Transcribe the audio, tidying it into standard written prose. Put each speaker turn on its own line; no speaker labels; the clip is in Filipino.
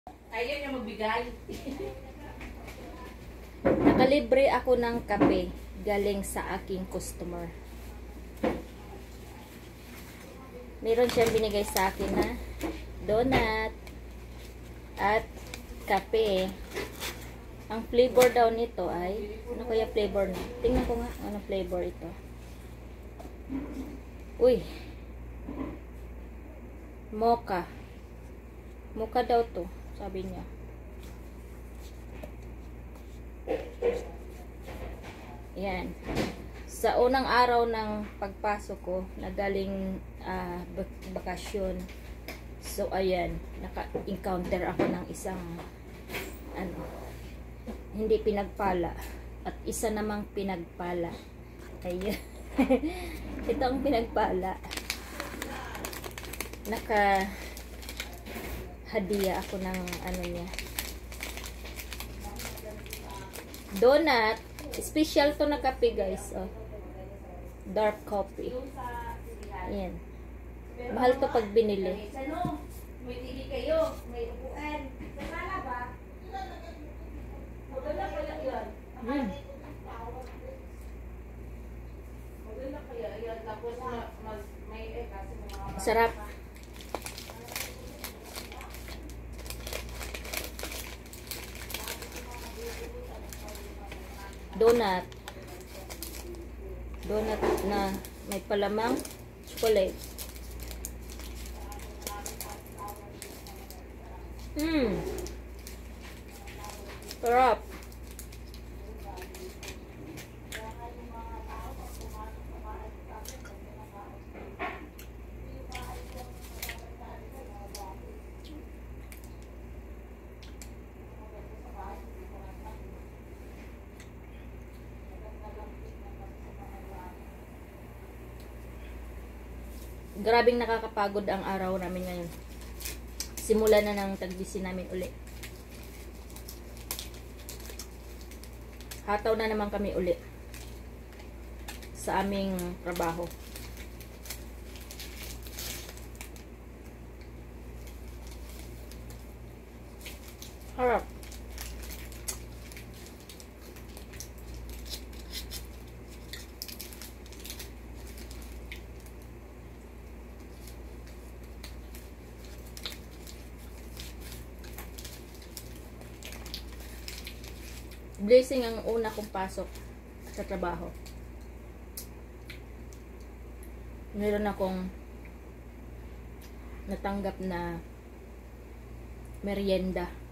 Ayaw niya magbigay.
Nakalibre ako ng kape galing sa aking customer. Meron siyang binigay sa akin na donut at kape. Ang flavor daw nito ay, ano kaya flavor na? Tingnan ko nga, ano flavor ito. Uy. Mocha. Mocha daw to, sabi niya. Yan. Sa unang araw ng pagpasok ko, nagaling bakasyon. So, ayan, naka-encounter ako ng isang hindi pinagpala. At isa namang pinagpala. Ayan. Ito ang pinagpala. Naka-hadiya ako ng niya. Donut. Special to na kape, guys. Oh. Dark coffee. Ayan. Mahal to pag binili.
May tigi kayo. May upuan. Sana ba? Maganda kaya yan. Maganda kaya yan. Tapos may kasi mga...
Sarap. Donut. Donut na may palamang chocolate. Sarap. Grabing nakakapagod ang araw namin ngayon. Simula na ng tagbisi namin uli. Hataw na naman kami uli sa aming trabaho. Harap. Blessing ang una kong pasok sa trabaho. Meron akong natanggap na merienda.